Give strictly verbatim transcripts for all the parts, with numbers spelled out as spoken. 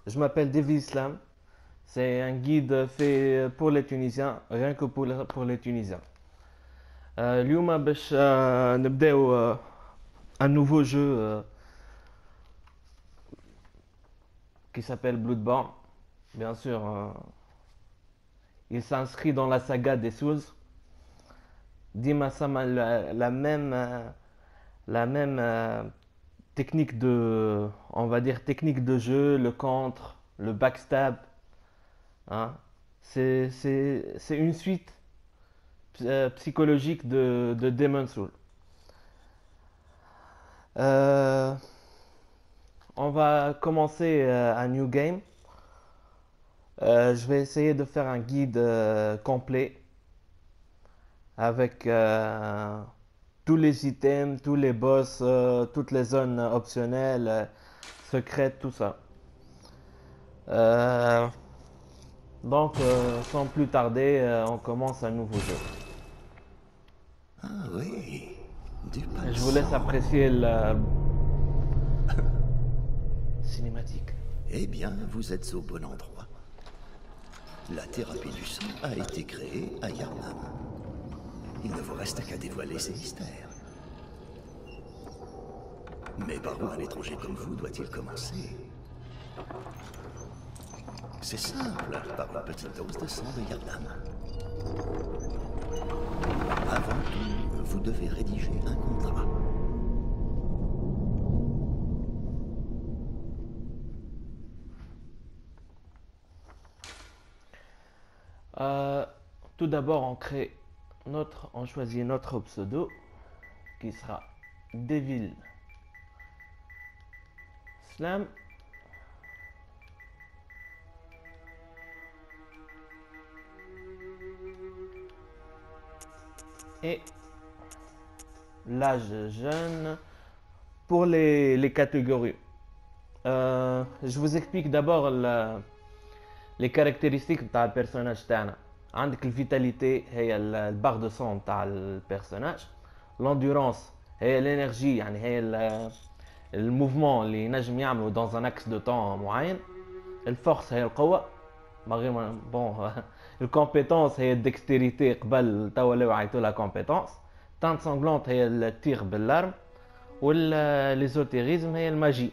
Je m'appelle David Islam. C'est un guide fait pour les Tunisiens, rien que pour, les- pour les Tunisiens. Euh, اليوم باش آه، نبداو آه، un nouveau jeu euh, qui s'appelle Bloodborne. Bien sûr, euh, il s'inscrit dans la saga des Souls. Dima Sama la, la même, euh, la même euh, technique de, on va dire technique de jeu, le contre, le backstab. Hein. C'est c'est- c'est une suite euh, psychologique de, de Demon's Soul. Euh, on va commencer euh, un new game. Euh, je vais essayer de faire un guide euh, complet avec euh, tous les items, tous les boss, euh, toutes les zones optionnelles, euh, secrètes, tout ça. Euh, donc, euh, sans plus tarder, euh, on commence un nouveau jeu. Ah oui, du Je vous laisse palsant. apprécier la cinématique. Eh bien, vous êtes au bon endroit. La thérapie du sang a été créée à Yarnam. Il ne vous reste qu'à dévoiler ses mystères. Mais par où un étranger comme vous doit-il commencer? C'est simple, par une petite dose de sang de Yarnam. Avant tout, vous devez rédiger un contrat. Euh, Tout d'abord, on crée notre, on choisit notre pseudo qui sera Devil Slam. Et l'âge jeune pour les, les catégories. Euh, je vous explique d'abord la- les caractéristiques de le personnage تاعنا. عندك الفيتاليتي هي ال- البار دو سون تاع البيرسوناج. لوندورانس هي الانرجي يعني هي ال- الموفمون اللي ينجم يعملو dans un axe de temps معين. الفورس هي القوة. ما غير ما- بون الكومبيتونس هي الدكستيريتي قبل توا ولاو يعيطوا لها كومبيتونس. تانت سانغلونت هي التير بالارم. والليزوتيريزم هي الماجي.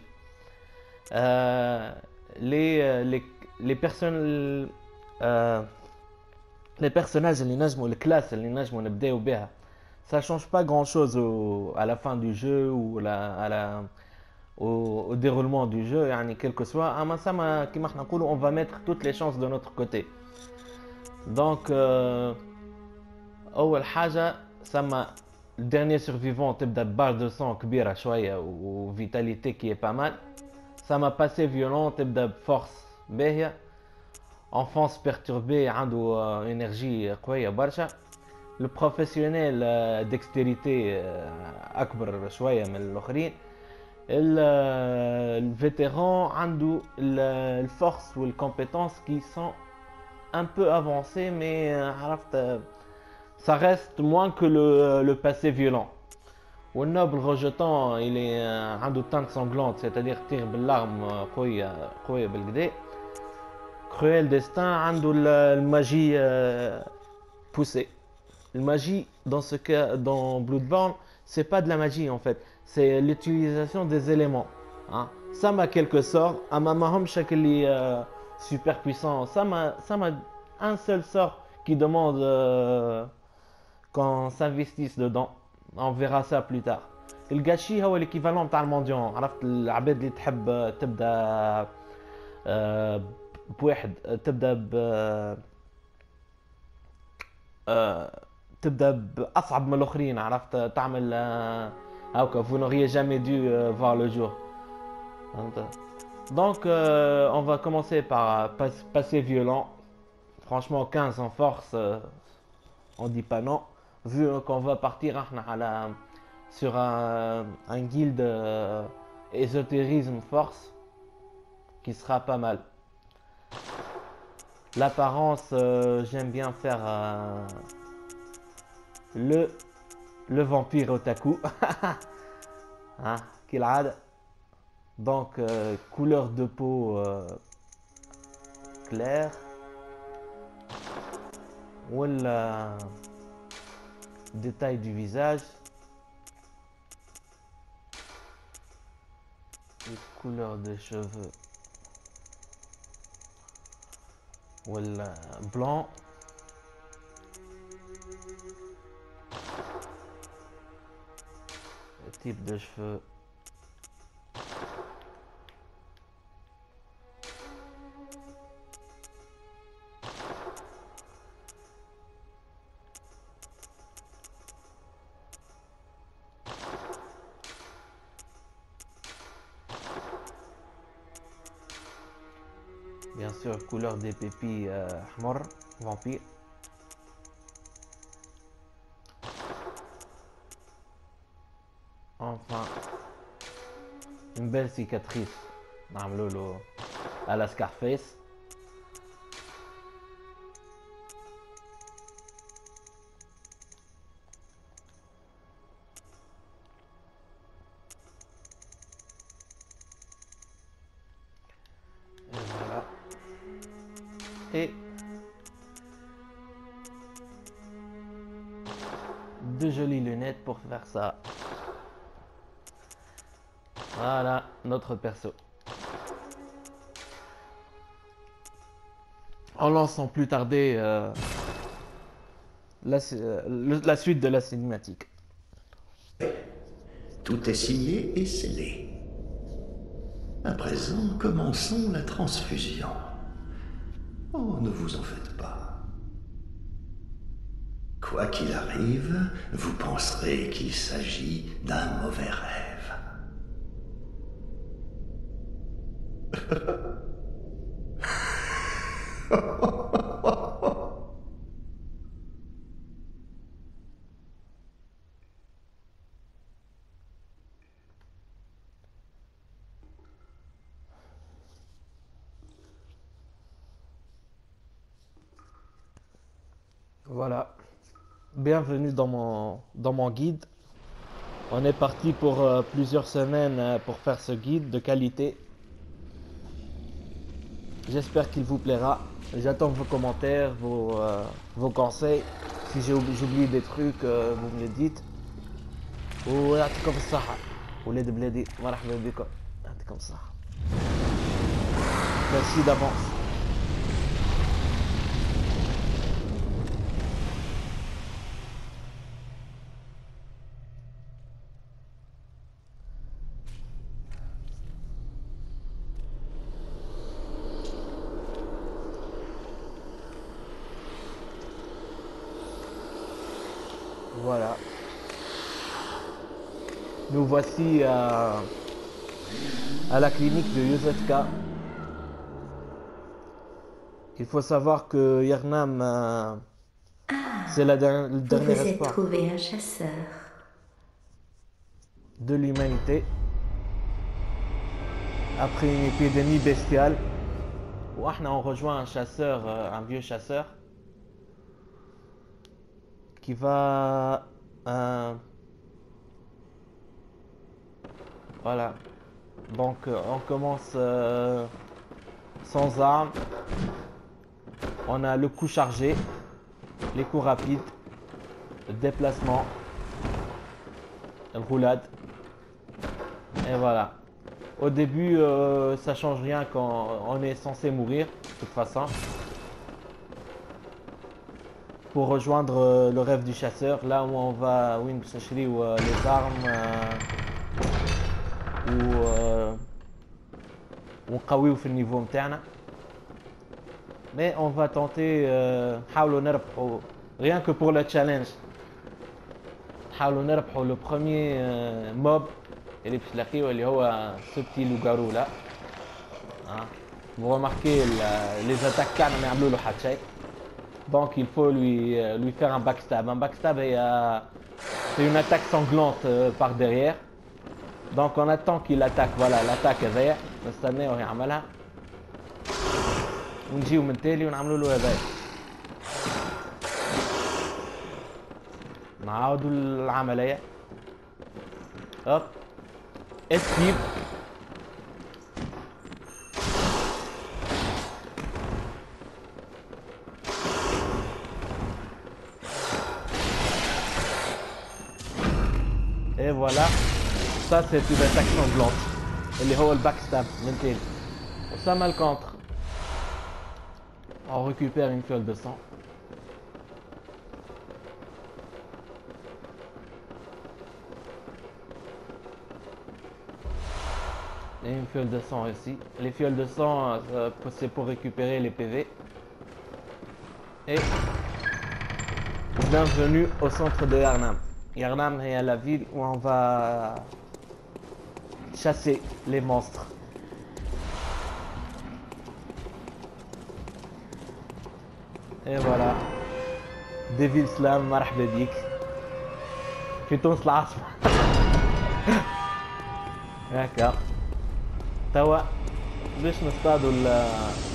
آه لي لي لي بيرسون آه les personnages اللي نجموا الكلاس اللي نجموا نبداو بها ça change pas grand chose au, à la fin du jeu ou la, à la, au, au déroulement du jeu يعني quel que soit اما سما كيما احنا نقولوا on va mettre toutes les chances de notre côté donc euh, اول حاجه سما الديرني سيرفيفون تبدا ببار دو سون كبيره شويه وفيتاليتي كي با مال سما باسي فيولون تبدا بفورس باهيه enfance perturbée عنده énergie قويه برشا البروفيسيونيل دextérité اكبر شويه من الاخرين الفيتيران عنده الفورس والكومبétences qui sont un peu avancées mais عرفت ça reste moins que le, le passé violent. Au noble rejetant, il est un de teinte sanglante, c'est-à-dire tire بالarme قوية قوية بالكدا. Cruel destin, عنده الماجي poussée. La magie dans ce cas, dans Bloodborne, c'est pas de la magie en fait, c'est l'utilisation des éléments. Hein. Ça m'a quelque sort, à ma mahom chaque euh, super puissant, ça m'a, ça m'a un seul sort qui demande euh, qu'on s'investisse dedans. On verra ça plus tard. القاشي هو l'équivalent تاع المونديون عرفت العباد اللي تحب تبدا آه، بواحد تبدا ب آه، تبدا باصعب من الاخرين عرفت تعمل آه، هاكا vous n'auriez jamais dû euh, voir le jour. Donc euh, on va commencer par euh, passer violent. Franchement quinze en force, euh, on dit pas non. Vu qu'on va partir à la, sur un, un guild euh, ésotérisme force qui sera pas mal. L'apparence, euh, j'aime bien faire euh, le, le vampire otaku. Hein, qu'il a. Donc, euh, couleur de peau euh, clair ولا détail du visage, les couleurs des cheveux ولا blanc, le type de cheveux, bien sûr couleur des pépis euh, ahmar, vampire. Enfin, une belle cicatrice نعملوا له à la Scarface. Et voilà. Et deux jolies lunettes pour faire ça. Voilà notre perso. On lance sans plus tarder euh, la, euh, la suite de la cinématique. Tout est signé et scellé. À présent, commençons la transfusion. Oh, ne vous en faites pas. Quoi qu'il arrive, vous penserez qu'il s'agit d'un mauvais rêve. Voilà, bienvenue dans mon, dans mon guide. On est parti pour euh, plusieurs semaines euh, pour faire ce guide de qualité. J'espère qu'il vous plaira. J'attends vos commentaires, vos, euh, vos conseils. Si j'ai oublié des trucs, euh, vous me le dites. ويعطيكم الصحة ولاد بلادي مرحبا بكم يعطيكم الصحة. Merci d'avance. Voilà. Nous voici à, à la clinique de Yosetka. Il faut savoir que Yarnam, euh, c'est la der le dernier vous espoir. Vous avez trouvé un chasseur. De l'humanité. Après une épidémie bestiale. On rejoint un chasseur, un vieux chasseur. Qui va... Euh, voilà. Donc on commence euh, sans armes. On a le coup chargé, les coups rapides, le déplacement, le roulade. Et voilà. Au début, euh, ça change rien quand on est censé mourir, de toute façon. Pour rejoindre euh, le rêve du chasseur, là où on va, où euh, les armes, euh, ou on قوي في النيفو متاعنا. Mais on va tenter نحاولوا نربحوا rien que pour le challenge. نحاولوا نربحوا le premier mob اللي باش نلاقيه اللي هو ce petit loup-garou là. Vous remarquez les attaques تاعنا ما يعملوا له حتى شيء. Donc il faut lui lui faire un backstab. Un backstab c'est une attaque sanglante par derrière. Donc on attend qu'il attaque, voilà l'attaque هذايا نستناوه يعملها ونجيو من تالي ونعملوا له هذايا نعاودوا العملية. هوب اسكيب Et voilà, ça c'est une attaque sanglante. اللي هو الباك ستاب من تاني. Osama le contre. On récupère une fiole de sang. Et une fiole de sang ici. Les fioles de sang, euh, c'est pour récupérer les P V. Et bienvenue au centre de Yarnam. Yarnam est la ville où on va chasser les monstres. Et voilà. Devil Slam, مرحبا بيك. في تونس العاصمة. هكا. توا باش نصطادوا ال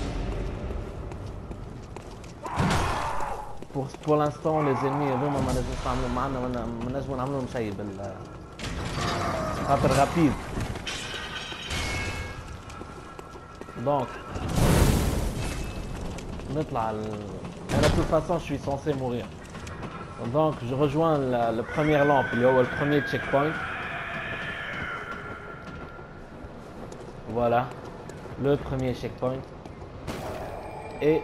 pour pour l'instant les ennemis هذوما ما نجموش نعملوا معنا ما نجموا نعملوا لهم شيء بال خاطر رابيد. Donc نطلع ال... de toute façon je suis censé mourir. Donc je rejoins la, la première lampe, le premier checkpoint. Voilà, le premier checkpoint. Et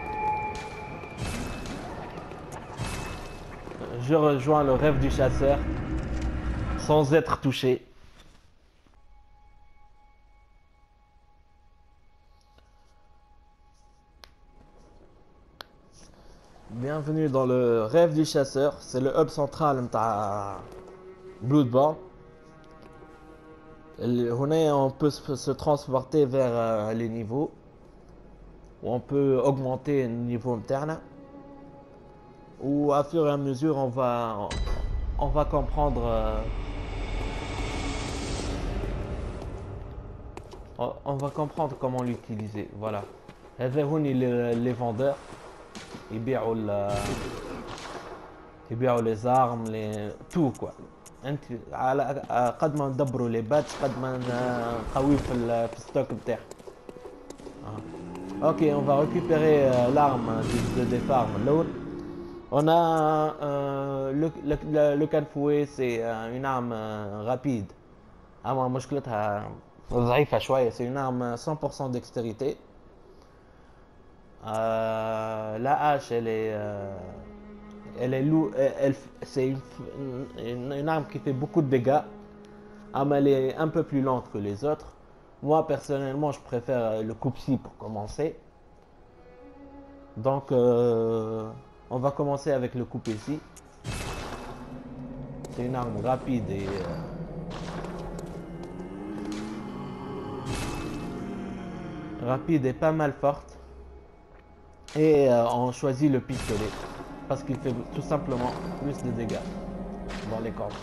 je rejoins le rêve du chasseur sans être touché. Bienvenue dans le rêve du chasseur, c'est le hub central de Bloodborne. On peut se transporter vers les niveaux, où on peut augmenter le niveau interne, où à fur et à mesure on va, on va comprendre, on va comprendre comment l'utiliser. Voilà, les, les vendeurs. يبيعوا ال يبيعوا les armes les tout quoi. انت على قد ما ندبروا لي باتش قد ما نقويو في ال في الستوك بتاعك. Ok, on va récupérer euh, l'arme de, de départ l'autre. On a euh, le le le, le canfouet, c'est euh, une arme euh, rapide. اما مشكلتها ضعيفة شوية. C'est une arme cent pour cent dextérité. Euh, la hache, elle est, euh, elle est lourde, elle, elle, c'est une, une, une arme qui fait beaucoup de dégâts, mais elle est un peu plus lente que les autres. Moi personnellement, je préfère le coupe-scie pour commencer. Donc, euh, on va commencer avec le coupe-scie. C'est une arme rapide et euh, rapide et pas mal forte. Et euh, on choisit le pistolet parce qu'il fait tout simplement plus de dégâts dans les cordes.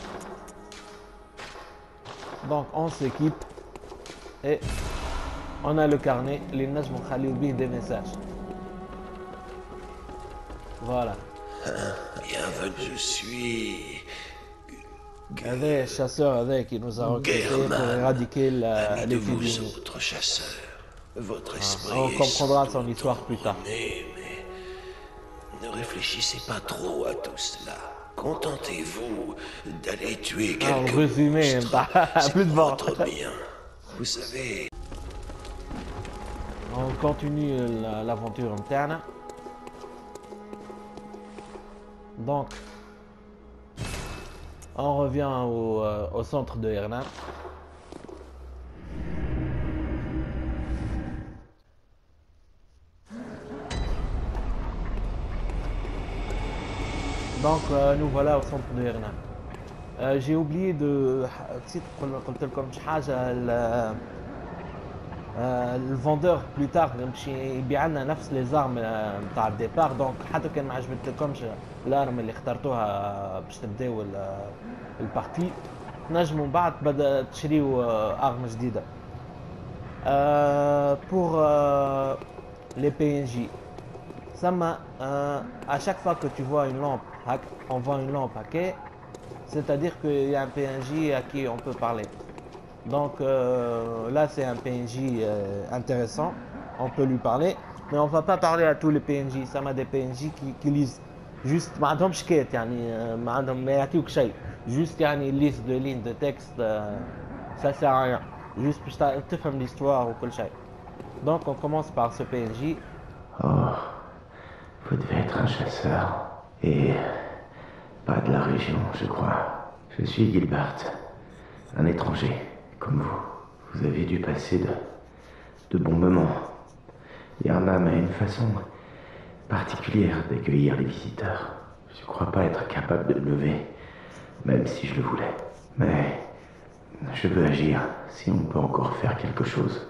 Donc on s'équipe et on a le carnet, les najm khalioubih des messages. Voilà. Bienvenue, je suis... Un chasseur avec qui nous a recrutés pour éradiquer la, les vous autres chasseurs. Votre esprit ah, on comprendra son histoire plus tard. Mais ne réfléchissez pas trop à tout cela. Contentez-vous d'aller tuer quelques ah, résumé, bah, plus de votre bien. Vous savez. On continue l'aventure interne. Donc, on revient au, euh, au centre de Yarnam. Donc euh, nous voilà au centre de Yarnam. Euh, j'ai oublié de نسيت قلت لكم شي حاجه le vendeur plus tard يمشي يبيع لنا نفس لي زارم نتاع الديبار. دونك حتى كان ما عجبتكمش الارم اللي اخترتوها باش تبداو البارتي نجموا من بعد بدا تشريو ارم جديده. pour les P N J ça m'a à chaque fois que tu vois une lampe on voit une lampe hackée, c'est-à-dire qu'il y a un P N J à qui on peut parler. Donc euh, là c'est un P N J euh, intéressant, on peut lui parler, mais on va pas parler à tous les P N J. Ça m'a des P N J qui, qui lisent juste ما عندهمش كات يعني ما عندهم ما يعطيوك شيء. juste يعني liste de lignes de texte, euh, ça sert à rien. Juste pour que tu fasses l'histoire ou quelque chose. Donc on commence par ce P N J. Oh, vous devez être un chasseur. Et pas de la région, je crois. Je suis Gilbert, un étranger, comme vous. Vous avez dû passer de, de bons moments. Yharnam a une façon particulière d'accueillir les visiteurs. Je ne crois pas être capable de le lever, même si je le voulais. Mais je veux agir, si on peut encore faire quelque chose.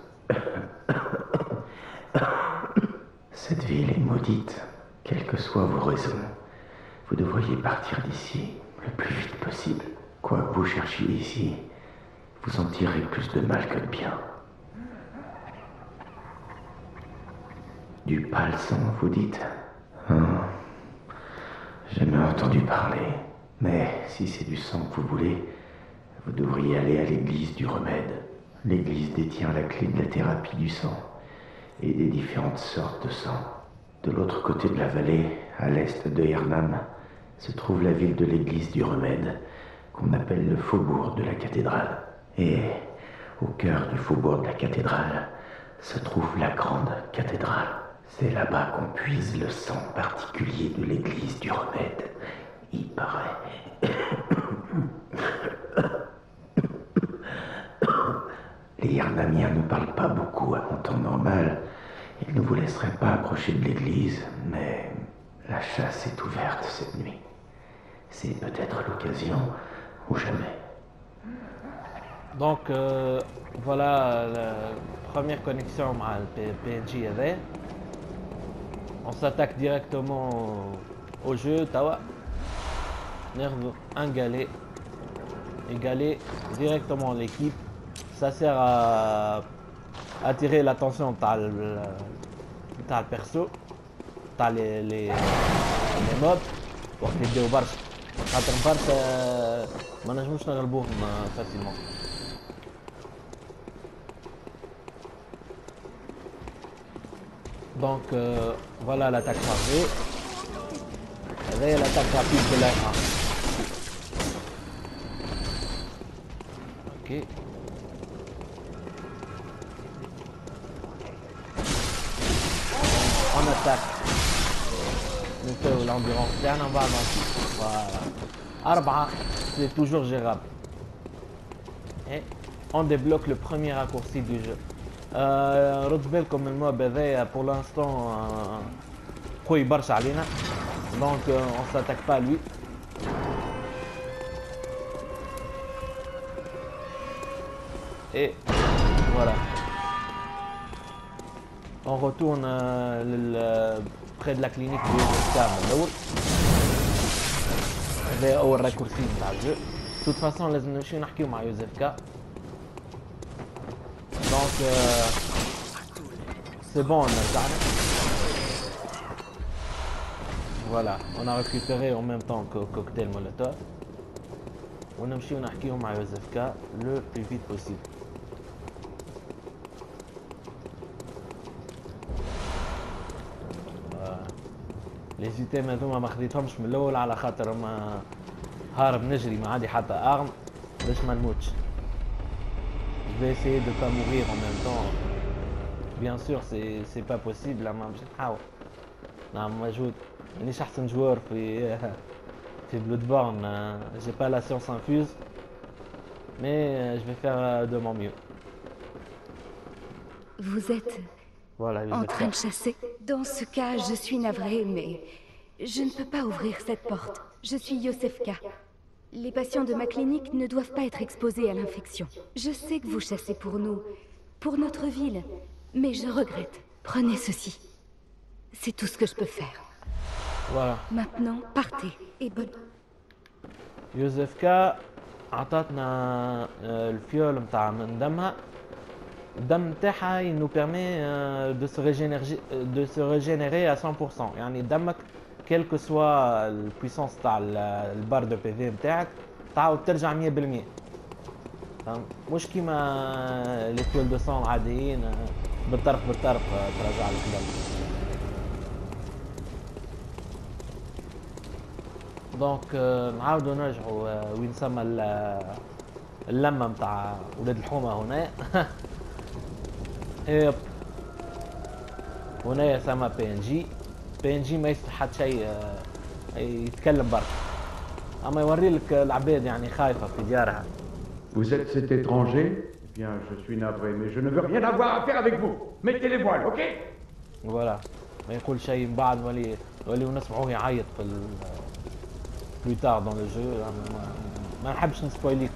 Cette ville est maudite, quelles que soient vos raisons. Vous devriez partir d'ici le plus vite possible. Quoi que vous cherchiez ici, vous en tirez plus de mal que de bien. Du palsang, vous dites? Hum, jamais entendu parler. Mais si c'est du sang que vous voulez, vous devriez aller à l'église du remède. L'église détient la clé de la thérapie du sang et des différentes sortes de sang. De l'autre côté de la vallée, à l'est de Yharnam, se trouve la ville de l'église du remède, qu'on appelle le faubourg de la cathédrale. Et au cœur du faubourg de la cathédrale se trouve la grande cathédrale. C'est là-bas qu'on puise le sang particulier de l'église du remède, il paraît. Les Yharnamiens ne parlent pas beaucoup en temps normal. Ils ne vous laisseraient pas approcher de l'église, mais la chasse est ouverte cette nuit. C'est peut-être l'occasion ou jamais. Donc euh, voilà la première connexion avec le P N J هذا. On s'attaque directement au jeu, tawa. Nerve un galet. Et galet directement l'équipe. Ça sert à attirer l'attention de le perso, de les, les, les mobs. Pour qu'ils يبداو برشا. خاطر برشا ما نجموش نغلبوهم facilement. Donc euh, voilà l'attaque chargée. Et l'attaque rapide de l'R un. Ok. On attaque. Nous faisons l'endurance. Dernière on va avancer. Voilà. Arba, c'est toujours gérable. Et on débloque le premier raccourci du jeu. Euh, رد بالكم الموب هذايا pour l'instant قوي برشا علينا. Donc euh, on s'attaque pas à lui. Et voilà. On retourne euh, le, près de la clinique du Yosefka من الأول. هذا أول راكورسي نتاع الجو. De toute façon لازم نمشيو نحكيو مع يوزفكا. Donc euh, c'est bon, on a gagné. Voilà, on a récupéré en même temps que cocktail molotov. On a mis نحكيو مع يوزفكا le plus vite possible. Les items هذوما ما خديتهمش من الاول على خاطر ما هارب نجري ما عندي حتى ارم باش ما نموتش. Je vais essayer de pas mourir en même temps. Bien sûr c'est c'est pas possible اما باش نحاول نعمل مجهود. مانيش احسن جوار في في Bloodborne. J'ai pas la science infuse mais je vais faire de mon mieux. Vous êtes voilà, en train de chasser? Dans ce cas, je suis navrée, mais je ne peux pas ouvrir cette porte. Je suis Yosefka. Les patients de ma clinique ne doivent pas être exposés à l'infection. Je sais que vous chassez pour nous, pour notre ville, mais je regrette. Prenez ceci. C'est tout ce que je peux faire. Voilà. Maintenant, partez et bonne. يوزفكا عطاتنا الفيول نتاع من دمها. الدم نتاعها il nous permet de se régénérer de se régénérer à cent pour cent. يعني دمك quelle que soit البويسونس تاع البار دو بي في نتاعك تعاود ترجع مية بالمية. مش كيما لي فيول دو سون العاديين بالطرف بالطرف ترجع لك الدم. دونك نعاودوا نرجعوا وين سما اللمه نتاع ولاد الحومه هنا. هيب هنا سما بي ان جي. بي ان جي ما يصلح حتى شيء يتكلم برك، اما يوري لك العباد يعني خايفه في ديارها. Vous êtes cet étranger? Eh bien, je suis navré, mais je ne veux rien avoir à faire avec vous. Mettez les voiles, ok? Voilà. ما يقول شيء من بعد ولي ولي ونسمعوه يعيط في ال plus tard dans le jeu. ما, ما نحبش نسبويليكم.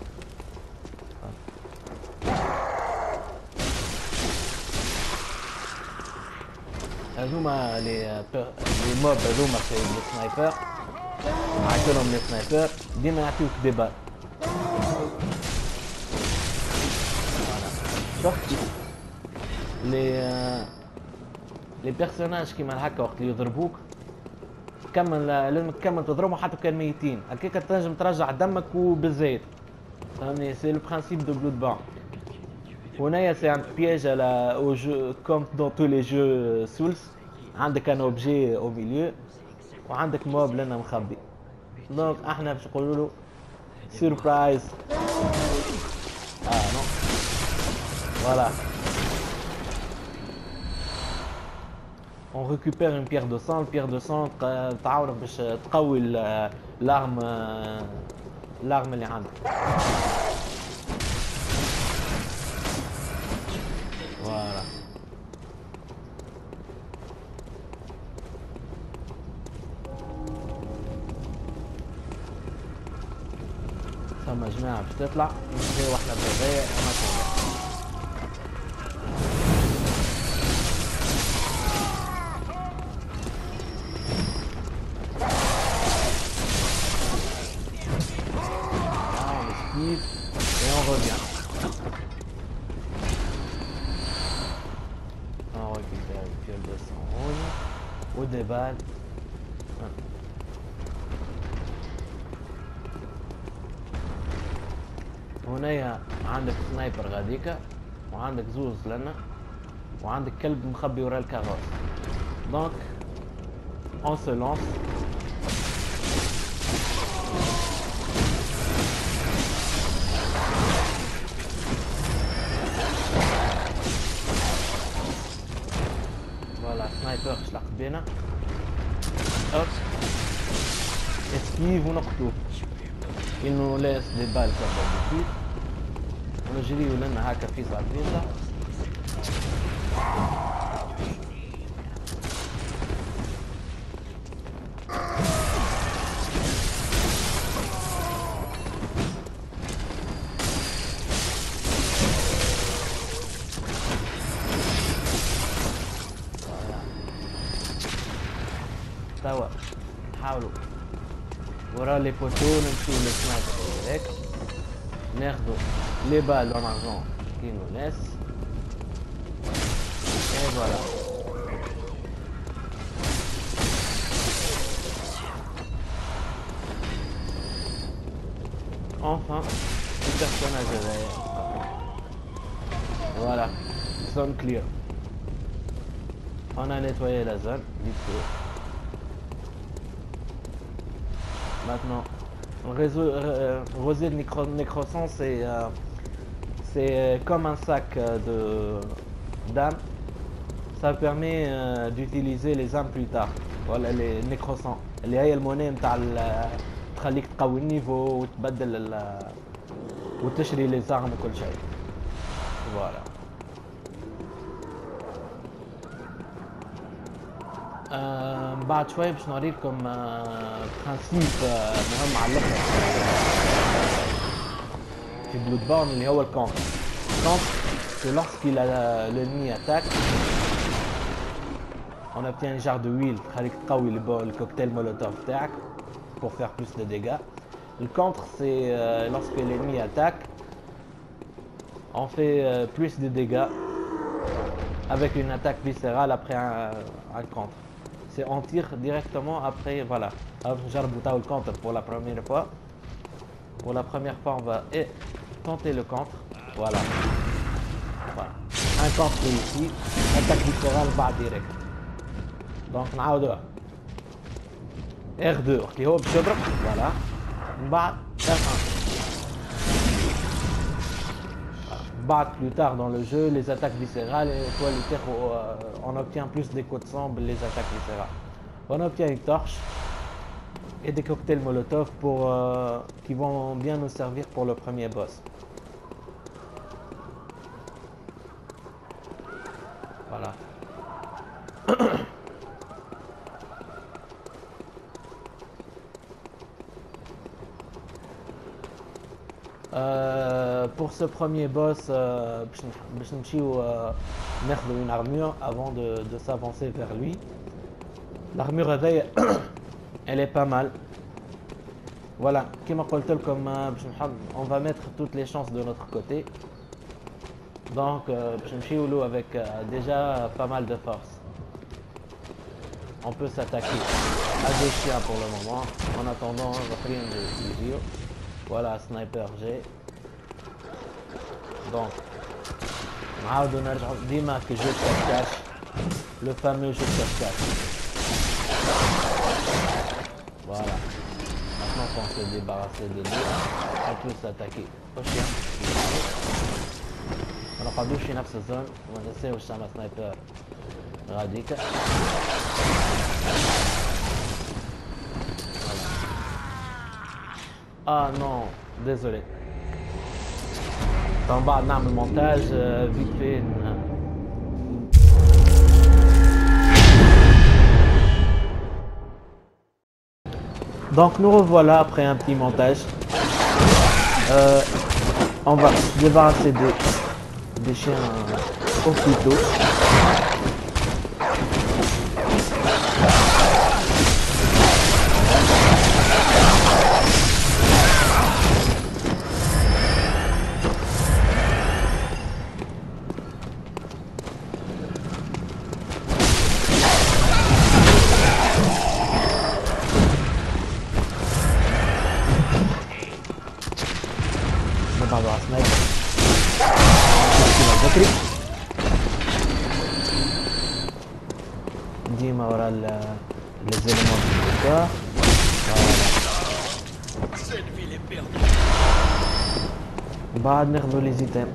هذوما لي لي موب هذوما في السنايبر، عيطولهم لي سنايبر ديما يعطيوك دي بال. شفت لي لي بيرسوناج كيما هكا وقت اللي يضربوك كمل، لازم تكمل تضربهم حتى كان ميتين، هكاك تنجم ترجع دمك وبالزايد. فهمني سي لو برانسيب دو بلود بان. هنايا سي ان بياج على او جو كوم دون تو لي جو سولز، عندك ان اوبجي او ميليو وعندك موب لنا مخبي. دونك احنا باش نقولوا له سيربرايز. اه نو فوالا. On récupère une pierre de sang. La pierre de sang تعاون باش تقوي l'arme l'arme اللي عندك. Voilà. ثم جماعة باش تطلع نمشيو احنا بالغاية وما تطلع. Et on revient. On récupère une fiole de sang rouge ou des balles. هنا عندك سنايبر غاديكا وعندك زوز لنا وعندك كلب مخبي ورا الكاغوس. دونك on se lance. سنايبر شلق بينا. Hop. Esquive ونقتلوه. Il nous laisse des balles comme d'habitude. ونجريو لنا هكا فيزا فيزا. توا نحاولوا ورا لي بوتو نمشيو للسنايبر هيك ناخذو لي بال اون ارجون كي نو لاس اي فوالا. Enfin, le personnage est derrière. Voilà, zone clear. On a nettoyé la zone, vite fait. Maintenant, le réseau euh, rosé de nécrosant, c'est euh, c'est comme un sac de d'âmes. Ça permet euh, d'utiliser les armes plus tard. Voilà les nécrosants. اللي هي المونيه نتاع تخليك تقوي النيفو وتبدل وتشري لي زارم وكل شيء. فوالا. آه بعد شوي باش نوريكم آه برانسيب آه مهم على الاخر في بلود بورن اللي هو الكونتر. الكونتر c'est lorsqu'il a l'ennemi attaque. On obtient une jarre de huile تخليك تقوي le cocktail molotov تاعك pour faire plus de dégâts. Le contre c'est euh, lorsque l'ennemi attaque, on fait euh, plus de dégâts avec une attaque viscérale après un, un contre. C'est on tire directement après, voilà. J'arboute le contre pour la première fois. Pour la première fois on va et tenter le contre, voilà. Voilà. Un contre ici, attaque viscérale va direct. Donc نعاودوها. R deux اللي هو باش يضرب فوالا من بعد R un. Battre plus tard dans le jeu les attaques viscérales et toi les terreaux, euh, on obtient plus des coups de sang les attaques viscérales. On obtient une torche et des cocktails molotov pour euh, qui vont bien nous servir pour le premier boss. Voilà. Euh, pour ce premier boss, باش نمشيو ناخذ une armure avant de, de s'avancer vers lui. L'armure هذيا elle est pas mal. Voilà, كما قلت لكم باش نحط on va mettre toutes les chances de notre côté. Donc باش نمشيو له avec déjà pas mal de force. On peut s'attaquer à des chiens pour le moment en attendant rien de vidéo. Voilà, sniper G. Donc, نعاودو نرجعو ديما que jeu de cache-cache, le fameux jeu de cache-cache. Voilà. Maintenant qu'on s'est débarrassé de lui, on peut s'attaquer au chien. ما نقعدوش في نفس الزون وما ننساوش زعما سنايبر غاديك. Ah non, désolé. En bas, on a le montage, euh, vite fait. Donc nous revoilà après un petit montage. Euh, on va se débarrasser des, des chiens au couteau. بعض سنايبر بكري ديما ورا ليزيلمون هكا بعد ناخذو لي زيتام.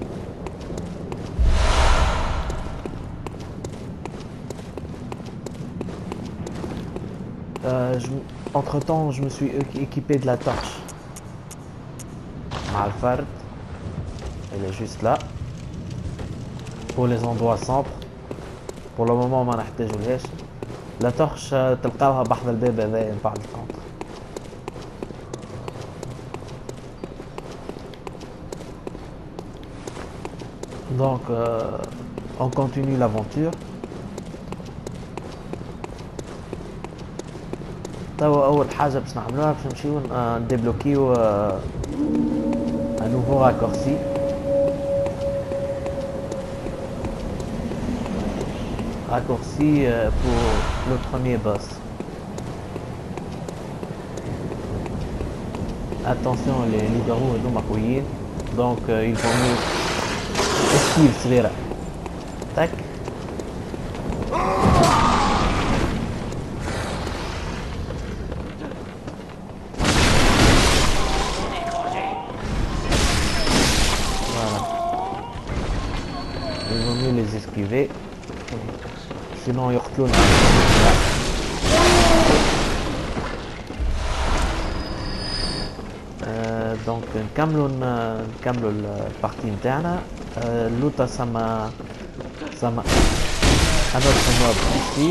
Entre temps je me suis équipé de la torche مع الفرد. Elle est juste là pour les endroits sombres. Pour le moment ما نحتاجولهاش. La torche تلقاوها بحذا الباب هذايا بعد الكونتر. Donc euh, on continue l'aventure. توا أول حاجة باش نعملوها باش نمشيو نديبلوكيو un nouveau raccourci. Raccourci euh, pour le premier boss. Attention, les loups-garous sont maquillés, donc euh, il faut mieux esquive صغيرة. Tac. Il vaut mieux les esquiver, sinon يقتلونا. Euh, donc نكملوا نكملوا البارتي نتاعنا. لوطا سما سما un autre mob ici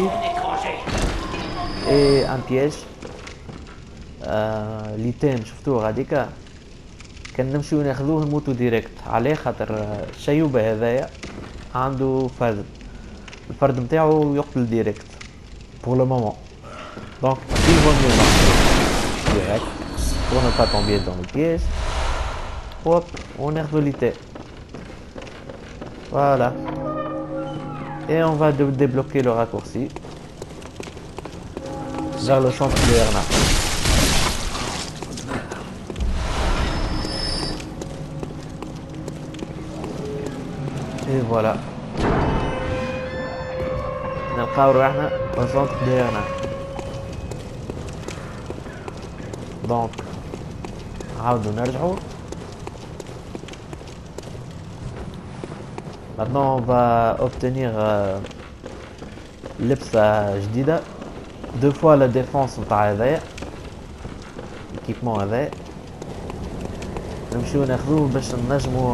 et un piège. ليتين شفتوه غاديكا كان نمشيو ناخذوه نموتو ديريكت. عليه خاطر الشيوبة هذايا عنده فرد، الفرد نتاعو يقتل ديريكت pour le moment. Donc il vaut mieux marcher direct pour ne pas tomber dans le piège. Hop, on est revolité. Voilà. Et on va débloquer le raccourci vers le centre de Erna. Et voilà. نلقاو روحنا au centre de Erna. دونك نعاودو نرجعو. Maintenant on va obtenir euh, لبسة جديدة deux fois la défense نتاع هذايا l'équipement هذايا نمشيو ناخذوه باش نجمو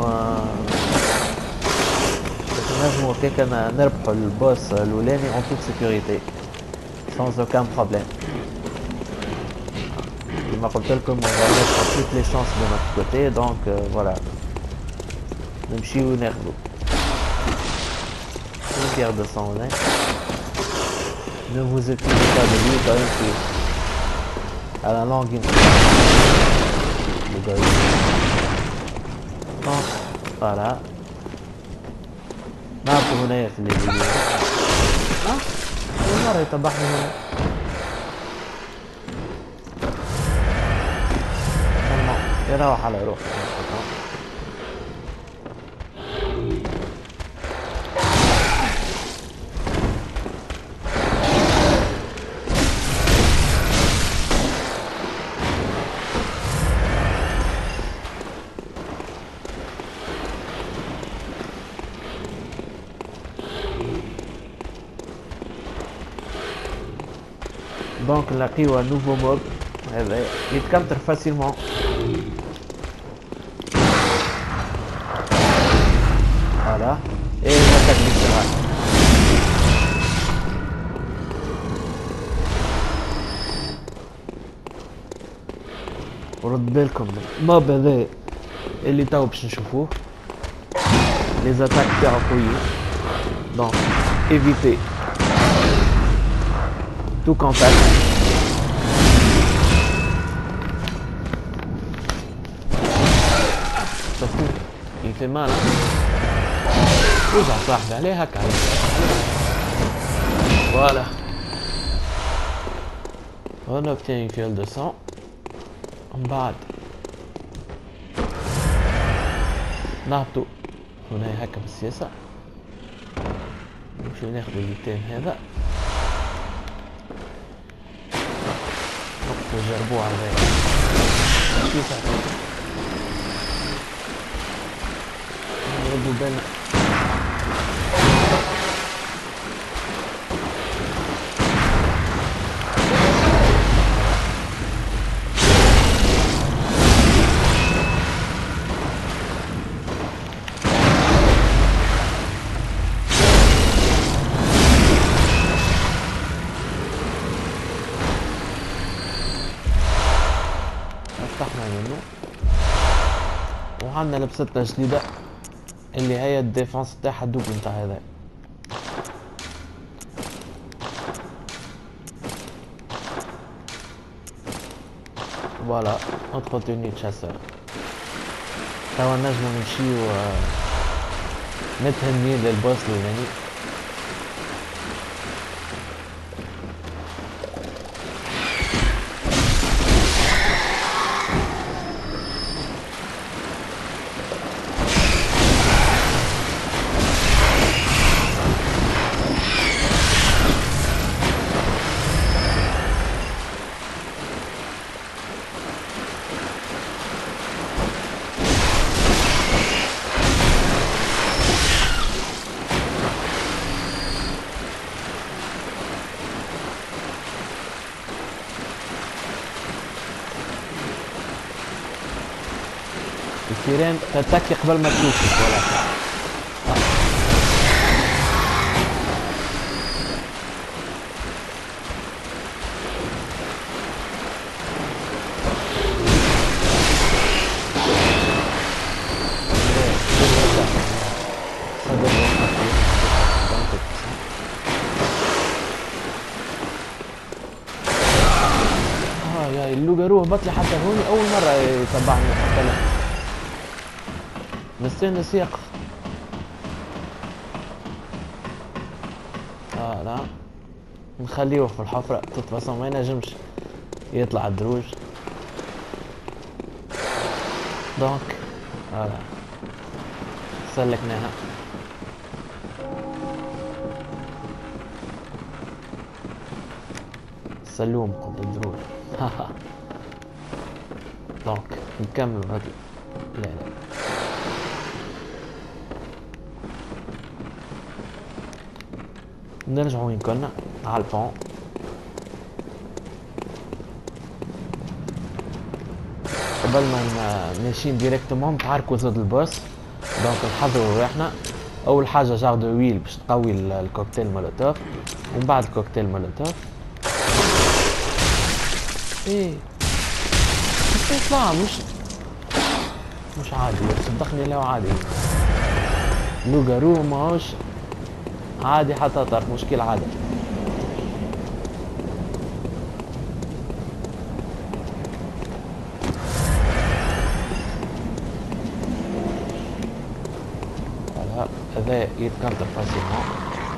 باش نجمو هكاك نربحو البوس الاولاني en toute sécurité sans aucun problème. كما قلت لكم on va mettre toutes les chances de notre côté donc euh, voilà نمشيو ناخذو une pierre de sang هنا. Ne vous occupez pas de lui quand même qui à la langue le gars. Donc voilà نعرفو هنايا في الليل. اه أول مرة يطبحني هنا. يروح على روح. Donc نلاقيو un nouveau mob هذا يتكنتر facilement. Voilà et une attaque viscérale. ورد بالكم الموب هذا اللي تاو باش نشوفوه لي زاتاك تاعو قويين دونك évitez tout contact. شوفوا il fait mal hein. رجع صاحبي عليه هكا. Voilà. On obtient une fiole de sang. من بعد نهبطو هنا هكا بالسياسة نمشيو ناخدو اليتام هذا نقطو جربوه على ذلك كي صحيح نردو بالنا. فتحنا منه وعندنا لبستنا جديدة اللي هي الديفانس تاعها الدوبل نتاع هذا. فوالا notre tenue de chasseur. توا نجمو نمشيو متهنيين للبوس اليوناني. السيرين تتكي قبل ما تشوفك ولا اه يا اللوغارو هبط لي حتى هوني اول مره يتبعني حتى لا نستنى سياق. اه لا نخليه في الحفرة تتفصل ما ينجمش يطلع الدروج دونك فوالا سلكناها. سلوم قلت الدروج. دونك نكمل هاد لا لا نرجعو وين كنا على البون. قبل ما ماشيين ديريكتومون نتعاركو ضد البوس، دونك نحضرو رواحنا. اول حاجه جار دو ويل باش تقوي الكوكتيل مولوتوف، ومن بعد الكوكتيل مولوتوف ايه يطلع مش مش عادي، صدقني لو عادي لوغارو ماهوش عادي حتى طرف مشكل عادي. هذا يتكنتر فاسيلمون.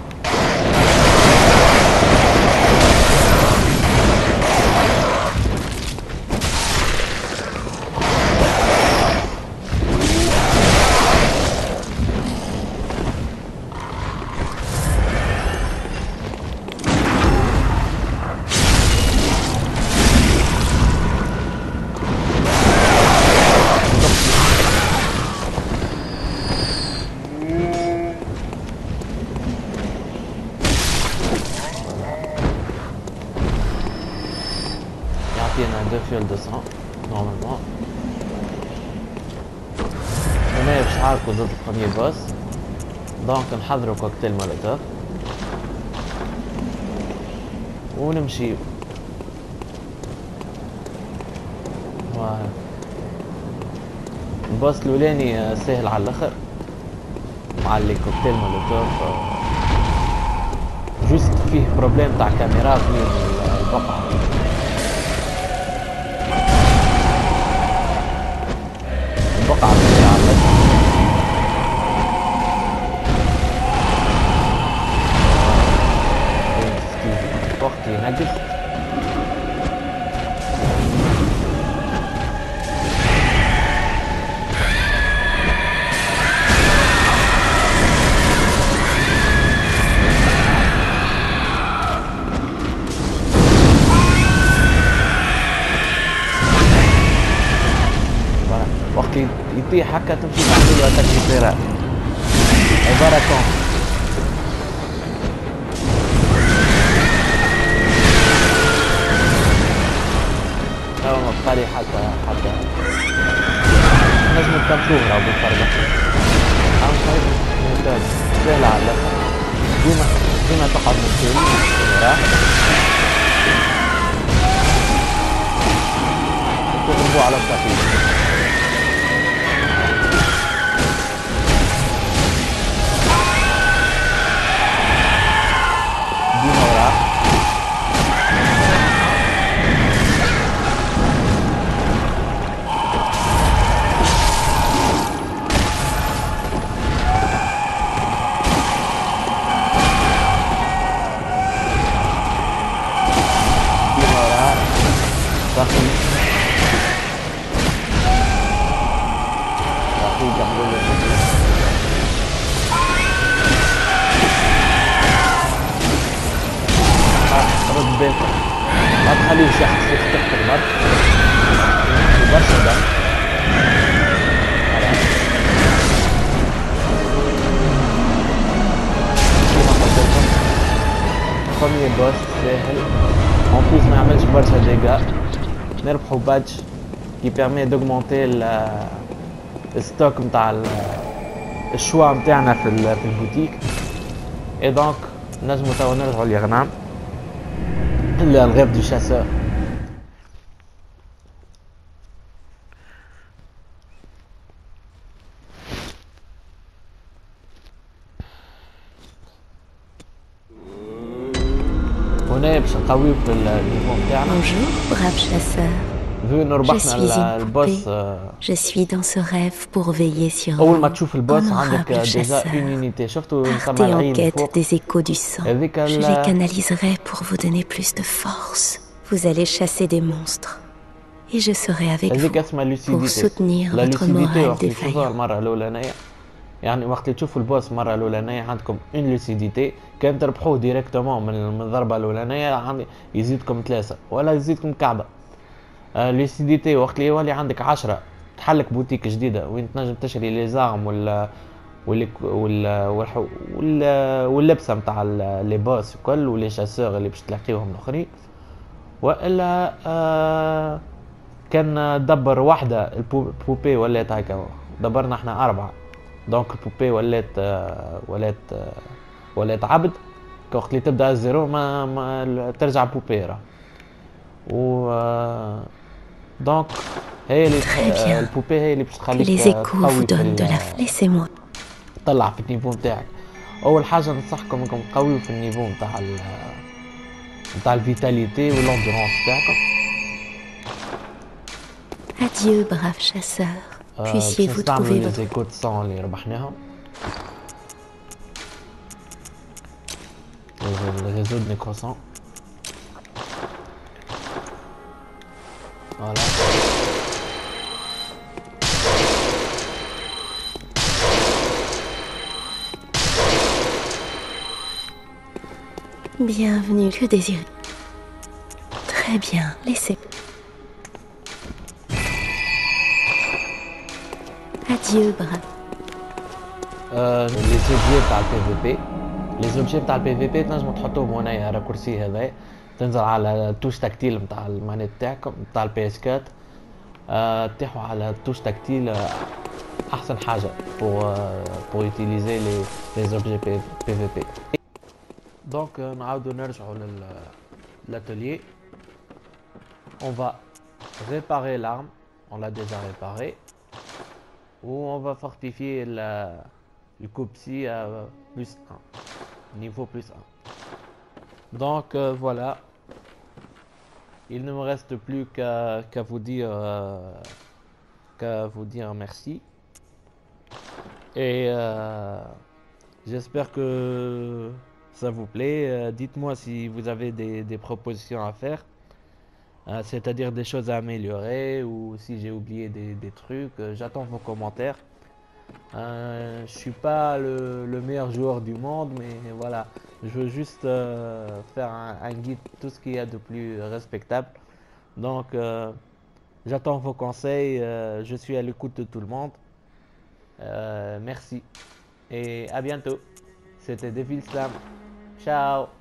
deux fioles de sang normalement. هنا باش نعاركو ضد البروميي بوس، دونك نحضرو كوكتيل مولوتوف ونمشي. البوس الاولاني ساهل على الاخر مع لي كوكتيل مولوتوف، جوست فيه بروبليم تاع كاميرا من البقعة. البقعة اللي عملت وقت ينقص. يطيح هكا تمشي تعمل له اتاك ديفيرال عبارة كون هو مبقالي حتى حتى نجم تنطوه راهو بالفرقة. أهم حاجة ممتاز سهلة على الآخر، ديما ديما تقعد من الكل راح تضربو على الخفيف. ما تخليش يختفي المرض برشا دم. كيما قلت لكم بروميي بوس ساهل، اون بليس ما يعملش برشا ديغا. نربحو بادج كي بيرمي دوغمونتي الستوك نتاع الشوا نتاعنا في في البوتيك. اي دونك نجمو توا نرجعو للغنام le rêve du chasseur. هنا باش نقويو في النيفو نتاعنا. Bonjour, brave chasseur. vu نربحنا البوس. Je suis dans ce rêve pour veiller sur أول ما تشوف البوس عندك ديجا une unité. شفتوا partez en quête des échos du sang. Je les canaliserai pour vous donner plus de force. Vous allez chasser des monstres et je serai avec vous pour soutenir votre morale défaillante. يعني وقت تشوفوا البوس المره الاولانيه عندكم اون لوسيديتي، كان تربحوه ديريكتومون من الضربه الاولانيه يزيدكم ثلاثه ولا يزيدكم كعبه. لوسيديتي وقت اللي يولي عندك عشرة تحلك بوتيك جديده وين تنجم تشري لي زارم ولا ولا ولا ولا واللبسه نتاع لي بوس وكل ولي شاسور اللي باش تلاقيوهم الاخرين، والا آه كان دبر واحده البوبي ولات هكا، دبرنا احنا اربعه دونك البوبي ولات آه ولات آه ولات عبد. وقت اللي تبدا الزيرو ما, ما ترجع بوبي راه و آه دونك هي اللي آه البوبي هي اللي باش تخليك تقوي في طلع في النيفو نتاعك. اول حاجه ننصحكم انكم تقويوا في النيفو نتاع نتاع الفيتاليتي والاندورونس تاعكم. Adieu, brave chasseur. Puissiez-vous trouver votre... les échos de sang اللي ربحناهم. Le réseau de nécrosant. Voilà. Bienvenue, que désirez. Très bien, laissez. Adieu, brave. Euh, les objets تاع البي في بي les objets تاع البي في بي تنجموا تحطوهم هنايا على الكرسي هذا، تنزل على التوش تاكتيل نتاع المانيت تاعكم نتاع البي اس أربعة، أه تحوا على التوش تاكتيل احسن حاجه pour pour utiliser les les objets بي في بي. دونك نعاودوا نرجعوا لل l'atelier. On va réparer l'arme, on l'a déjà réparé. Ou on va fortifier la, le coup psy à plus un, niveau plus un. Donc euh, voilà, il ne me reste plus qu'à qu'à vous dire euh, qu'à vous dire merci. Et euh, j'espère que ça vous plaît. Euh, dites-moi si vous avez des, des propositions à faire. Euh, c'est-à-dire des choses à améliorer ou si j'ai oublié des, des trucs, euh, j'attends vos commentaires. Euh, je suis pas le, le meilleur joueur du monde, mais voilà, je veux juste euh, faire un, un guide, tout ce qu'il y a de plus respectable. Donc euh, j'attends vos conseils, euh, je suis à l'écoute de tout le monde. Euh, merci et à bientôt. C'était Devil Slam. Ciao.